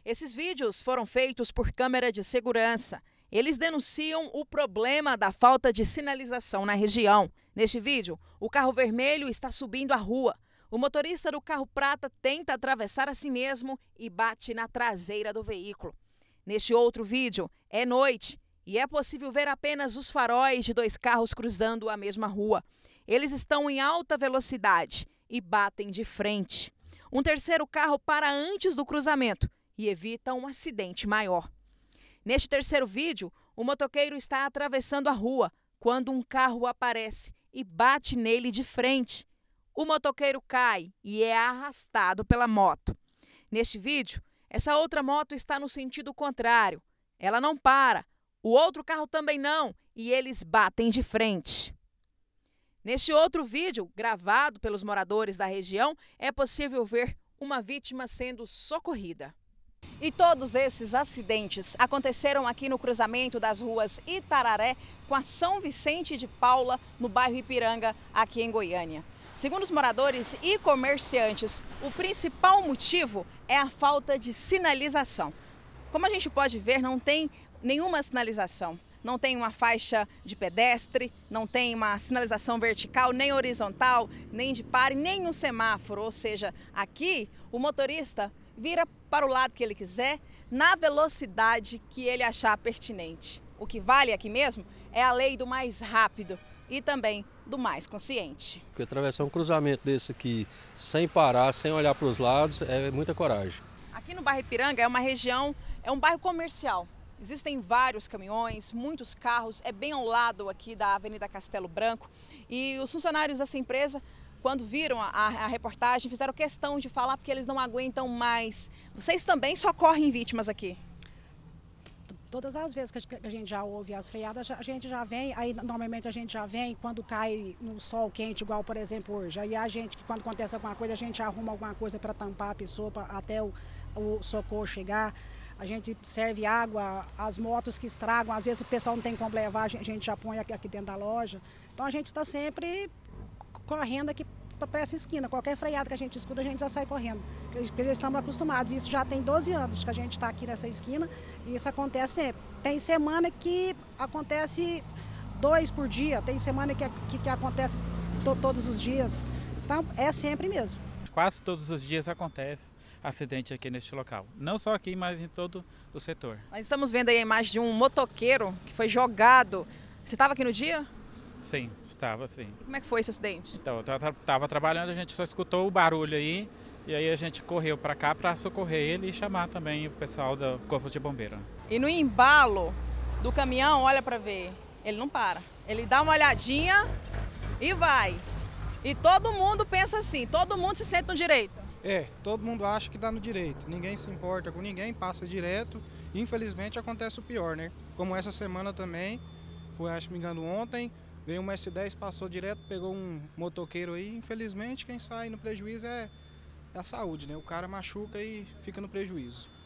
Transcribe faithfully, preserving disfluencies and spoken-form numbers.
Esses vídeos foram feitos por câmera de segurança. Eles denunciam o problema da falta de sinalização na região. Neste vídeo, o carro vermelho está subindo a rua. O motorista do carro prata tenta atravessar a si mesmo e bate na traseira do veículo. Neste outro vídeo, é noite e é possível ver apenas os faróis de dois carros cruzando a mesma rua. Eles estão em alta velocidade e batem de frente. Um terceiro carro para antes do cruzamento e evita um acidente maior. Neste terceiro vídeo, o motoqueiro está atravessando a rua quando um carro aparece e bate nele de frente. O motoqueiro cai e é arrastado pela moto. Neste vídeo, essa outra moto está no sentido contrário. Ela não para, o outro carro também não, e eles batem de frente. Neste outro vídeo, gravado pelos moradores da região, é possível ver uma vítima sendo socorrida. E todos esses acidentes aconteceram aqui no cruzamento das ruas Itararé com a São Vicente de Paula, no bairro Ipiranga, aqui em Goiânia. Segundo os moradores e comerciantes, o principal motivo é a falta de sinalização. Como a gente pode ver, não tem nenhuma sinalização. Não tem uma faixa de pedestre, não tem uma sinalização vertical, nem horizontal, nem de pare, nem um semáforo. Ou seja, aqui o motorista vira para o lado que ele quiser, na velocidade que ele achar pertinente. O que vale aqui mesmo é a lei do mais rápido e também do mais consciente. Porque atravessar um cruzamento desse aqui sem parar, sem olhar para os lados, é muita coragem. Aqui no bairro Ipiranga é uma região, é um bairro comercial. Existem vários caminhões, muitos carros, é bem ao lado aqui da Avenida Castelo Branco. E os funcionários dessa empresa, quando viram a, a reportagem, fizeram questão de falar porque eles não aguentam mais. Vocês também socorrem vítimas aqui? Todas as vezes que a gente já ouve as freadas, a gente já vem, aí normalmente a gente já vem quando cai no sol quente, igual por exemplo hoje. Aí a gente, quando acontece alguma coisa, a gente arruma alguma coisa para tampar a pessoa pra, até o, o socorro chegar. A gente serve água, as motos que estragam, às vezes o pessoal não tem como levar, a gente já põe aqui, aqui dentro da loja. Então a gente está sempre correndo aqui para essa esquina. Qualquer freada que a gente escuta, a gente já sai correndo. Porque eles estamos acostumados. Isso já tem doze anos que a gente está aqui nessa esquina e isso acontece sempre. Tem semana que acontece dois por dia, tem semana que, que, que acontece to, todos os dias. Então é sempre mesmo. Quase todos os dias acontece acidente aqui neste local. Não só aqui, mas em todo o setor. Nós estamos vendo aí a imagem de um motoqueiro que foi jogado. Você estava aqui no dia? Sim, estava sim. E como é que foi esse acidente? Então, eu estava trabalhando, a gente só escutou o barulho aí, e aí a gente correu para cá para socorrer ele e chamar também o pessoal do Corpo de Bombeiro. E no embalo do caminhão, olha para ver, ele não para. Ele dá uma olhadinha e vai. E todo mundo pensa assim, todo mundo se sente no direito. É, todo mundo acha que dá no direito, ninguém se importa com ninguém, passa direto. E infelizmente acontece o pior, né? Como essa semana também, foi, acho que me engano, ontem, veio um S dez, passou direto, pegou um motoqueiro aí. Infelizmente, quem sai no prejuízo é a saúde, né? O cara machuca e fica no prejuízo.